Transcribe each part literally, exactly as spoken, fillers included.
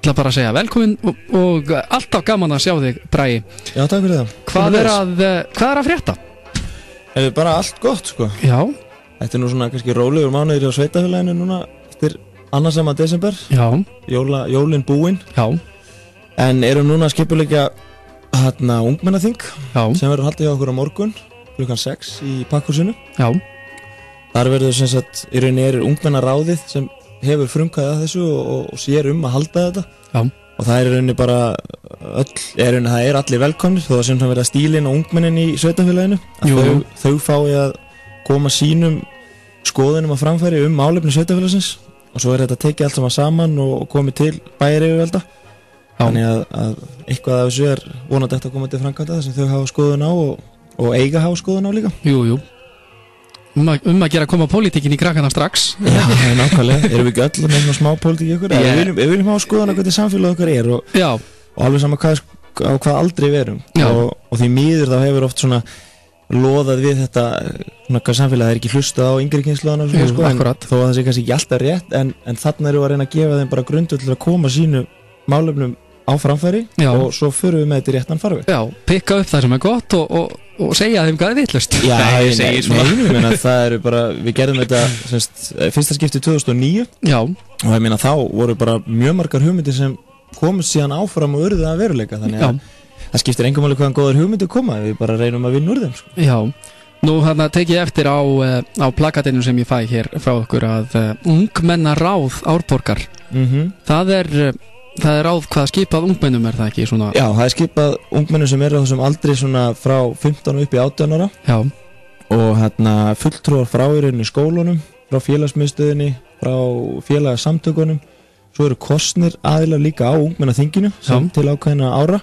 ætla bara að segja velkomin og, og alltaf gaman að sjá þig, Bragi. Já, takk fyrir það. Hvað er að, hvað er að frétta? Það er bara allt gott, sko. Já. Þetta er nú svona kannski rólegur mánuður á sveitafélaginu núna eftir annarsama desember. Já. Jóla, jólin búin. Já. En erum núna að skipuleggja hérna ungmennaþing sem verður haldið hjá okkur á morgun klukkan sex í Pakkhúsinu. Já. Þar verður sem sagt í rauninni er ungmennaráðið sem hefur frumkvæðið að þessu og, og sér um að halda þetta. Já. Og það er í rauninni bara öll, er rauninni, það er allir velkomnir þó að sem það verða stílinn og ungmennin í sveitafélaginu. Þau, þau fái að koma sínum skoðunum að framfæri um málefni sveitafélagsins og svo er þetta tekið allt saman saman og komið til bæjaryfirvalda. Þannig að, að eitthvað af þessu er vonandi eftir að koma til framkvæmda þar sem þau hafa skoðun á og, og eiga hafa skoðun á líka. Jú, jú. Um að, um að gera að koma pólitíkin í krakkana strax. Já, nákvæmlega. Erum við ekki öll með svona smá pólitík í okkur? Yeah. Við viljum, við viljum hafa skoðun á hvernig samfélag okkar er og, og alveg sama hvað, á hvað aldrei við erum. Og, og því miður þá hefur oft svona loðað við þetta svona hvað samfélag er ekki hlustað á yngri kynslóðana og svona, sko, en þó að það sé kannski ekki alltaf rétt en, en þarna erum við að reyna að gefa þeim bara grundvöll til að koma sínu málefnum á framfæri Já. Og svo förum við með þetta í réttan farveg. Já, pikka upp það sem er gott og, og, og segja þeim hvað er vitlaust. Já, nei, nei, nei, nei það eru bara, við gerðum þetta semst, fyrsta skipti tvö þúsund og níu. Já. Og ég meina þá voru bara mjög margar hugmyndir sem komast síðan áfram og urðu að veruleika, þannig að það skiptir engum máli hvaðan góðar hugmyndir koma, við bara reynum að vinna úr þeim. Sko. Já, nú þarna tek ég eftir á, á plakatinu sem ég fæ hér frá okkur að uh, ungmennaráð Árborgar, mm-hmm. það er... Það er ráð hvað skipað ungmennum er það ekki svona? Já, það er skipað ungmennum sem eru á þessum aldri svona frá fimmtán upp í átján ára. Já. Og hérna fulltrúar frá í rauninni skólunum, frá félagsmiðstöðinni, frá félagasamtökunum. Svo eru kosnir aðilar líka á ungmennaþinginu sem til ákveðina ára.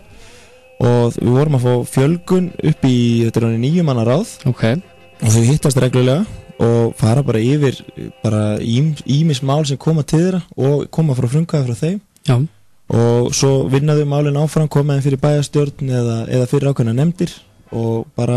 Og við vorum að fá fjölgun upp í þetta er níu manna ráð. Ok. Og þau hittast reglulega og fara bara yfir bara ýmis mál sem koma til þeirra og koma frá frumkvæði frá þeim. Já. Og svo vinnaðu málin áfram, komaði fyrir bæjarstjórn eða, eða fyrir ákveðna nefndir og bara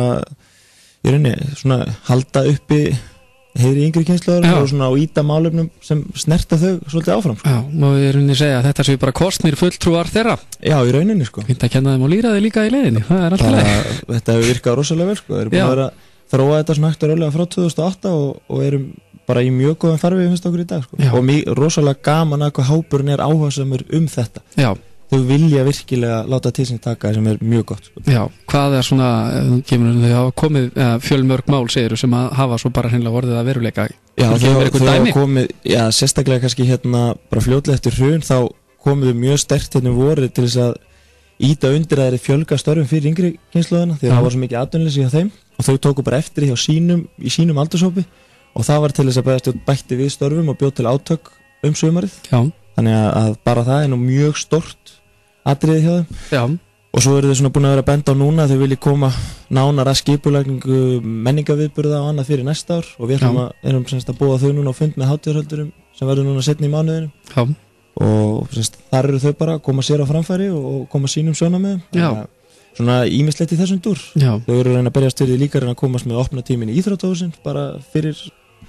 í rauninni svona halda uppi heiðri yngri kynslóðar og svona á íta málefnum sem snerta þau svolítið áfram. Sko. Já, má ég í rauninni segja að þetta séu bara kosnir fulltrúar þeirra. Já, í rauninni sko. Fint að kenna þeim og lýra þeim líka í leiðinni, það er alltaf leið. Þetta hefur virkað rosalega vel sko, þeir eru búin að vera að þróa þetta svona hægt og rólega frá tvö þúsund og átta og, og erum bara í mjög góðan farvegi finnst okkur í dag sko. Og mjög rosalega gaman að hvað hópurinn er áhugasamur um þetta. Já. Þau vilja virkilega láta til sín taka sem er mjög gott sko. Já, hvað er svona kemur þau hafa komið ja, fjölmörg mál segir sem að hafa svo bara hreinlega orðið að veruleika. Já, þau hafa komið, já, sérstaklega kannski hérna bara fljótlega eftir hrun þá komið mjög sterkt hérna voru til þess að íta undir að þeir fjölga störfum fyrir yngri kynslóðina því að það var svo mikið atvinnuleysi hjá þeim og þau tóku bara eftir hjá sínum í sínum aldurshópi. Og það var til þess að bæðast bætti við störfum og bjóð til átök um sumarið. Já. Þannig að, að bara það er nú mjög stórt atriði hjá þeim. Já. Og svo eru þau svona búin að vera að benda á núna að þau vilji koma nánar að skipulagningu menningaviðburða og annað fyrir næsta ár. Og við ætlum að, erum semst að búa þau núna á fund með hátíðarhöldurum sem verður núna setni í mánuðinu. Já. Og semst þar eru þau bara að koma sér á framfæri og koma sínum sjónarmiðum. Já. Svona ímislegt í þessum dúr. Já. Þau eru að reyna að berjast fyrir líka reyna að komast með opna tímin í íþróttahúsin bara fyrir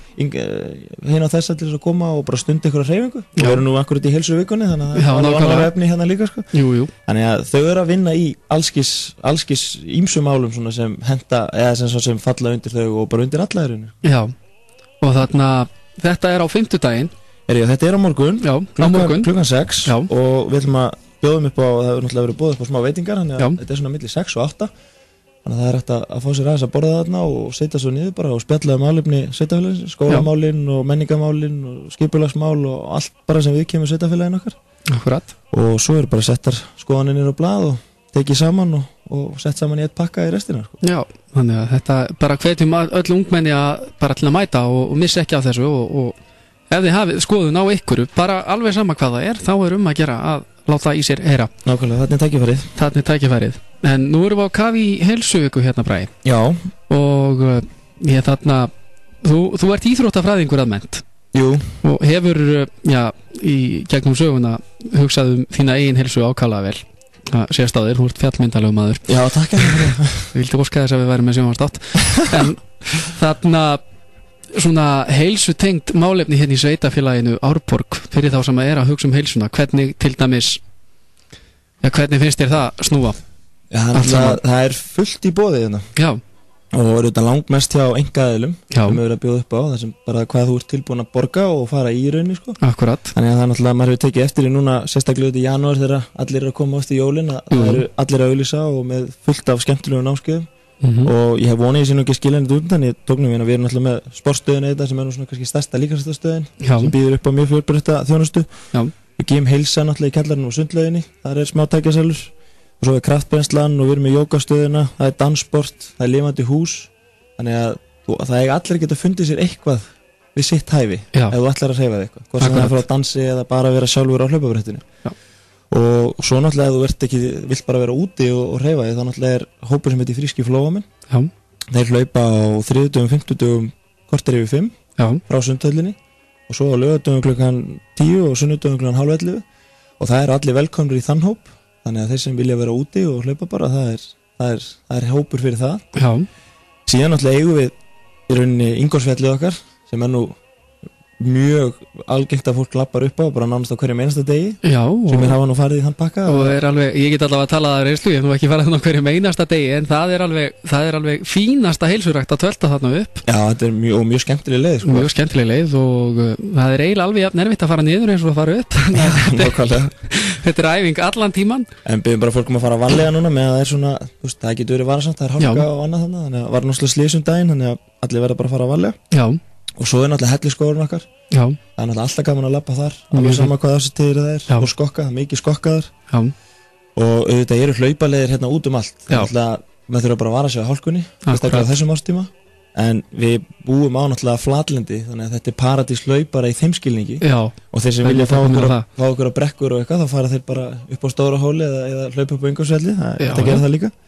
hérna þess að til þess að koma og bara stunda ykkur að hreyfingu. Við erum nú akkurat í heilsuvikunni þannig að það er annað efni hérna líka sko. Jú, jú. Þannig að þau eru að vinna í allskis, allskis ýmsum málum svona sem henta eða sem, sem falla undir þau og bara undir alla erinu. Já. Og þarna þetta er á fimmtudaginn. Er ég, þetta er á morgun. Já, klukkan, á morgun. Klukkan sex. Já. Og við ætlum að bjóðum upp á, það hefur náttúrulega verið bóðið upp á smá veitingar, þannig að þetta er svona milli sex og átta. Þannig að það er hægt að, að fá sér aðeins að borða þarna og setja svo niður bara og spjalla um málefni sveitafélagsins, skólamálin og menningamálin og skipulagsmál og allt bara sem við kemur sveitafélagin okkar. Akkurat. Og svo er bara settar skoðanir á blað og tekið saman og, og sett saman í eitt pakka í restina. Sko. Já, þannig að þetta bara hvetjum öll ungmenni að bara til að mæta og, og missa ekki af þessu og, og ef þið hafið skoðun á ykkur, bara alveg sama hvað það er, þá er um að gera að láta í sér heyra. Nákvæmlega, þarna er tækifærið. Þarna er tækifærið. En nú erum við á kafi í heilsuviku hérna, Bragi. Já. Og uh, ég þarna, þú, þú ert íþróttafræðingur að mennt. Jú. Og hefur, já, í gegnum söguna hugsað um þína eigin heilsu ákaflega vel. Það sést á þér, þú ert fjallmyndarlegur maður. Já, takk fyrir það. Við vildi óska þess að við værum með sjónvarpsþátt. En þarna svona heilsutengt málefni hérna í sveitafélaginu Árborg fyrir þá sem er að hugsa um heilsuna, hvernig til dæmis Já, hvernig finnst þér það snúa? Já, það, það er fullt í boði hérna. Já. Og það eru þetta langmest hjá einkaaðilum sem við erum að bjóða upp á, þar sem bara hvað þú ert tilbúin að borga og fara í rauninni sko. Akkurat. Þannig að það er náttúrulega, maður hefur tekið eftir í núna sérstaklega út í janúar þegar allir eru að koma eftir jólin, að það eru allir að auglýsa og með fullt af skemmtilegum námskeiðum mm -hmm. og ég hef vonið í sín og ekki skiljanit út en ég tók nú hérna, við erum náttúrulega með sportstöðinu þetta sem er nú svona kannski stærsta líkamsræktarstöðin sem býður upp á mjög fjölbreytta þjónustu. Við gefum heilsa náttúrulega í kjallarinn og sundlauginni, þar er smá tækjasalur og svo er kraftbrennslan og við erum með jógastöðina, það er danssport, það er lifandi hús. Þannig að það er allir geta fundið sér eitthvað við sitt hæfi Já. Ef þú ætlar að hreyfa þig eitthvað, hvort sem það er að fara að dansi eða bara vera sjálfur á hlaupabrettinu. Og svo náttúrulega ef þú ert ekki, vilt bara vera úti og, og hreyfa þig, þá náttúrulega er hópur sem heitir Fríski Flóamenn. Þeir hlaupa á þriðjudögum, fimmtudögum, korter yfir fimm Já. Frá sundhöllinni og svo á laugardögum klukkan tíu og sunnudögum klukkan hálf ellefu og það eru allir velkomnir í þann hóp, þannig að þeir sem vilja vera úti og hlaupa bara, það er, það er, það er hópur fyrir það. Já. Síðan náttúrulega eigum við í rauninni Ingólfsfjallið okkar sem er nú mjög algengt að fólk lappar upp á bara nánast á hverjum einasta degi Já, sem er hafa nú farið í þann pakka og er alveg, ég get allavega að tala það reynslu, ég hef nú ekki farið þannig á hverjum einasta degi en það er alveg, það er alveg fínasta heilsurækt að tvelta þarna upp. Já, þetta er mjög, mjög skemmtileg leið sko. Mjög skemmtileg leið og uh, það er eiginlega alveg nervitt að fara niður eins og að fara upp Já, þetta er æfing allan tíman. En byrjum bara fólkum að fara varlega núna með að það er svona, þú veist, það getur verið varasamt, það er hálka og annað þannig, þannig að var náttúrulega slysum daginn, þannig að allir verða bara að fara varlega. Já. Og svo er náttúrulega helliskóðurinn okkar. Já. Það er náttúrulega alltaf gaman að labba þar, alveg sama hvað ásettíðir það er Já. Og skokka, mikið skokkaður. Já. Og auðvitað eru hlaupaleiðir hérna út um allt. Það er náttúrulega, maður þurfa bara að vara sig á hálkunni, sérstaklega á þessum árstíma. En við búum á náttúrulega flatlendi, þannig að þetta er paradís hlaupara í þeim skilningi. Já. Og þeir sem vilja fá okkur, að, fá okkur að brekkur og eitthvað, þá fara þeir bara upp á stóra hóli eða, eða hlaupa upp á Ingólfsfjalli, þetta gerir það líka.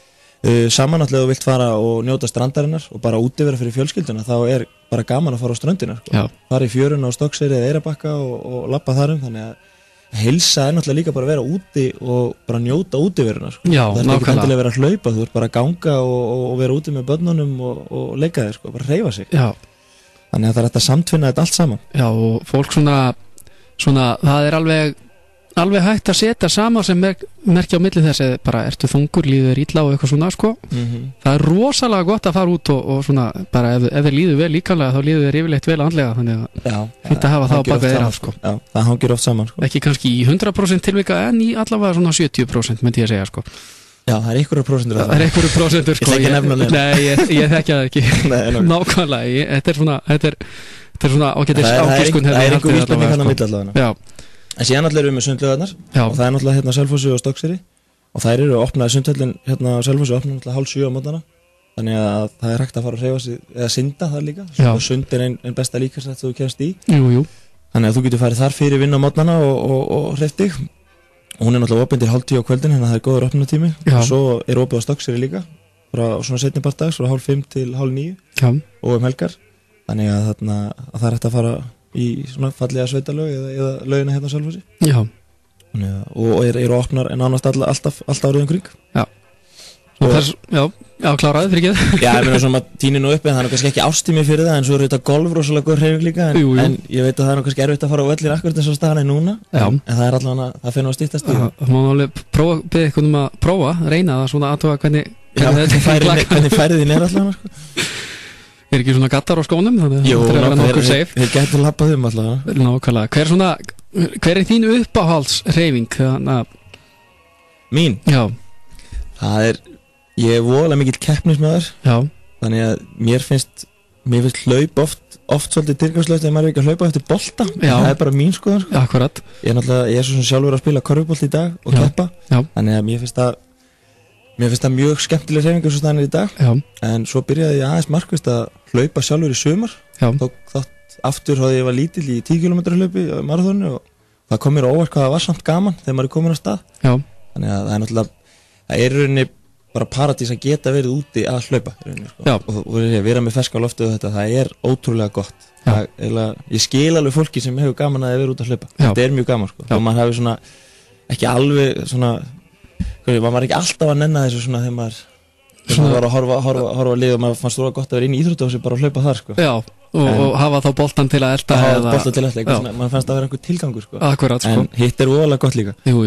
Uh, saman náttúrulega þú vilt fara og njóta strandarinnar og bara útivera fyrir fjölskylduna, þá er bara gaman að fara á ströndina sko. Fara í fjöruna á Stokkseyri eða Eyrarbakka og, og labba þarum, þannig að heilsa er náttúrulega líka bara að vera úti og bara njóta útiveruna sko. Já, það er ekki endilega að vera að hlaupa, þú ert bara að ganga og, og, og vera úti með börnunum og, og leika þér sko, bara hreyfa sig. Já. Þannig að það er þetta samtvinna þetta allt saman. Já, og fólk svona, svona það er alveg alveg hægt að setja sama sem mer merkja á milli þess að bara ertu þungur, líður illa og eitthvað svona sko. Mm-hmm. Það er rosalega gott að fara út og, og svona bara ef, ef þið líður vel líkamlega þá líður þið yfirleitt vel andlega, þannig að þetta hafa það á baka þeirra sko. Já, það hangir oft saman sko. Ekki kannski í hundrað prósent tilvika en í allavega svona sjötíu prósent myndi ég að segja sko. Já, það er einhverjum prósentur það. Það er einhverjum prósentur sko. Ég þekki nefna nefna. Nei, ég, ég þekki það ekki. Nei, nákvæmlega, ég, þetta er svona þetta er, þetta er svona ágætis ágiskun. Það er einhver vísbending hann á milli allavega. Já. En síðan allir eru við með sundlaugarnar og það er náttúrulega hérna Selfossi og Stokkseyri og þær eru opnaði sundhöllin hérna Selfossi opnaði náttúrulega hálf sjö á mótnana, þannig að það er hægt að fara að hreyfa sig eða synda þar líka og sund er einn ein besta líkamsrækt sem þú kemst í. Jú, jú. Þannig að þú getur farið þar fyrir vinna á mótnana og, og, og hreyft þig og hún er náttúrulega opin til hálf tíu á kvöldin, þannig að það er góður opnunatími og svo er opið á Stokkseyri líka frá svona seinni part dags frá hálf fimm til hálf níu og um helgar, þannig að, þarna, að það er hægt að fara í svona fallega sveitalög eða, eða lögina hérna á Selfossi. Já. Ja, og er, eru opnar en annars all, alltaf alltaf árið umkring. Já. Og þess, já, já, kláraði fyrir ekki. Já, ég meina svona tíni nú uppi en það er nú kannski ekki ástími fyrir það, en svo er þetta golf rosalega góð hreyfing líka, en, jú, jú. En ég veit að það er nú kannski erfitt að fara á vellir akkurat eins og staðan er núna, en, en það er allavega það fyrir nú að styttast í. Það má alveg prófa, beðið eitthvað um að prófa, reyna það svona aðtóa hvernig hvernig færðin er allavega sko. Er ekki svona gattar á skónum, þannig að það er að vera nokkur safe. Þeir getur lappað um allavega. Nákvæmlega. Hver svona, hver er þín uppáhaldshreyfing? Mín? Já. Það er, ég er voðalega mikill keppnismaður. Já. Þannig að mér finnst, mér finnst hlaup oft, oft svolítið tilgangslaust þegar maður er ekki að hlaupa eftir bolta. Já. Það er bara mín skoðan. Sko. Akkurat. Ég er náttúrulega, ég er svo sem sjálfur að spila körfubolt í dag og Já. Keppa. Já. Þannig að mér finnst það Mér finnst það mjög skemmtileg hreyfing eins og staðan er í dag. Já. En svo byrjaði ég aðeins markvisst að hlaupa sjálfur í sumar. Tók þátt aftur þá ég var lítill í tíu kílómetra hlaupi á maraþonu og það kom mér á óvart hvað það var samt gaman þegar maður er komin á stað. Já. Þannig að það er náttúrulega, það er í rauninni bara paradís að geta verið úti að hlaupa í rauninni sko. Og, og ég vera með ferska loftu og þetta, það er ótrúlega gott. Það, eða, ég skil alveg fólki sem hefur gaman að vera út að hlaupa. Já. Þetta er mjög gaman sko. Og maður hefur svona ekki alveg svona maður var ekki alltaf að nenna þessu svona þegar maður, þegar maður var að horfa, horfa, horfa lið og maður fannst það gott að vera inn í íþróttahúsi bara að hlaupa þar sko. Já, og, en, og hafa þá boltan til að elta hafa boltan til að elta, maður fannst það að vera einhver tilgangur sko. Akkurat sko. En hitt er voðalega gott líka. Jú, jú.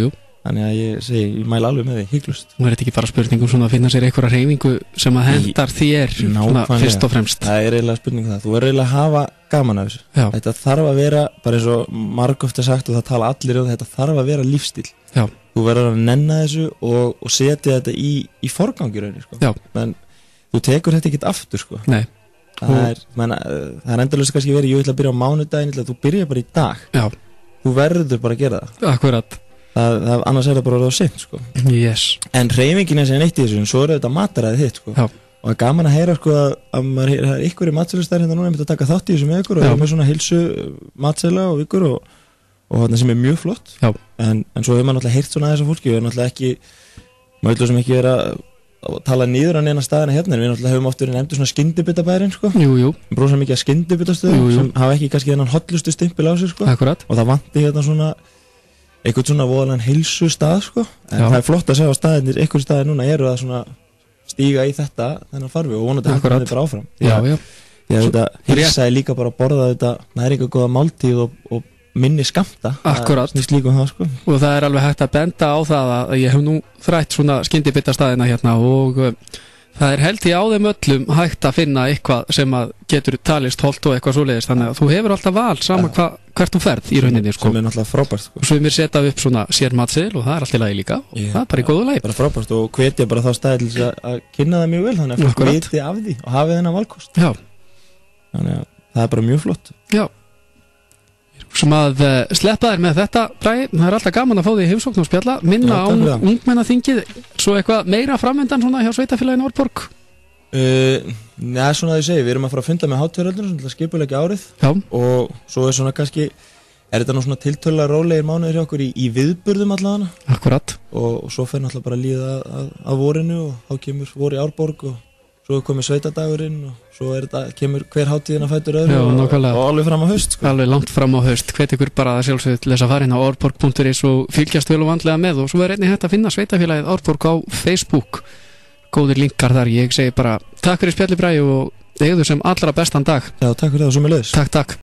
þannig að ég segi, ég mæla alveg með því, hygglust. Nú er þetta ekki bara spurningum svona að finna sér einhverja hreyfingu sem að hendar þér svona fyrst og fremst. Það er eiginlega spurning það, þú verður eiginlega að hafa gaman af þessu. Já. Þetta þarf að vera, bara eins og margóft er sagt og það tala allir um, þetta þarf að vera lífstíl. Já. Þú verður að nenna þessu og, og setja þetta í, í forgangi rauninni, sko. Já. Men þú tekur þetta ekkert aftur, sko. Nei. Það er, menn, það er endalaust kannski verið, ég ætla að byrja á mánudaginn, þú byrja bara í dag. Já. Þú verður bara að gera það. Akkurat. Það, það, annars er það bara að vera seint, sko. Yes. En hreyfingin er sem neitt í þessu, en svo er þetta mataræðið þitt, sko. Já. Og það er gaman að heyra, sko, að, að maður heyra, það er ykkur í matsælustæðir hérna núna, ég myndi að taka þátt í þessu með ykkur og það er með svona heilsu matsæla og ykkur og, og þarna sem er mjög flott. Já. En, en svo hefur maður náttúrulega heyrt svona að þessa fólki, við erum náttúrulega ekki, maður vil sem ekki vera að tala niður á neina staðina hérna, en við náttúrulega höfum oft verið nefndu svona skyndibitabærin, sko. Jú, jú. Við bróðum mikið að skyndibitastöðum sem hafa ekki kannski þennan hollustu stimpil á sig, sko. Akkurat. Og það vanti hérna svona eitthvað svona voðalega heilsu stað, sko. En já. Það er flott að segja á staðinir, einhverjum staðir núna eru að svona stíga í þetta þennan farfi og vonandi að þetta er bara áfram. Já, já. Því að þetta heilsa er líka bara að borða þetta næringargóða máltíð og, og minni skammta. Akkurat. Það snýst líka um það, sko. Og það er alveg hægt að benda á það að ég hef nú þrætt svona skyndibitastaðina hérna og það er held í á þeim öllum hægt að finna eitthvað sem að getur talist holt og eitthvað svoleiðis, þannig að þú hefur alltaf val sama hva, hvert þú ferð í rauninni, sko. Sem er náttúrulega frábært, sko. Og svo er mér setjað upp svona sér matseðil og það er allt í lagi líka og yeah. Það er bara í góðu lagi. Bara frábært og hvetja bara þá staði til að, að kynna það mjög vel, þannig að fólk viti af því og hafi þennan valkost. Já. Þannig að það er bara mjög flott. Já. Sem að uh, sleppa þér með þetta, Bragi, það er alltaf gaman að fá því heimsókn og spjalla, minna á ungmennaþingið, svo eitthvað meira framöndan svona hjá Sveitafélaginu Árborg? Uh, Nei, svona að ég segi, við erum að fara að funda með hátíðaröldunum, svona skipuleggja árið. Já. Og svo er svona kannski, er þetta nú svona tiltölulega rólegir mánuðir hjá okkur í, í viðburðum allavega. Akkurat. Og, og svo fer náttúrulega bara að líða að, að, að vorinu og þá kemur vor í Árborg og svo komið sveitadagurinn og svo er þetta, kemur hver hátíðina fætur öðru. Já, og, og alveg fram á haust, sko. Alveg langt fram á haust, hvet ykkur bara að sjálfsögðu til þess að fara inn á árborg punktur is og fylgjast vel og vandlega með og svo er einnig hægt að finna Sveitafélagið Árborg á Facebook. Góðir linkar þar, ég segi bara takk fyrir spjalli, Bragi, og eigðu sem allra bestan dag. Já, takk fyrir það og sömuleiðis. Takk, takk.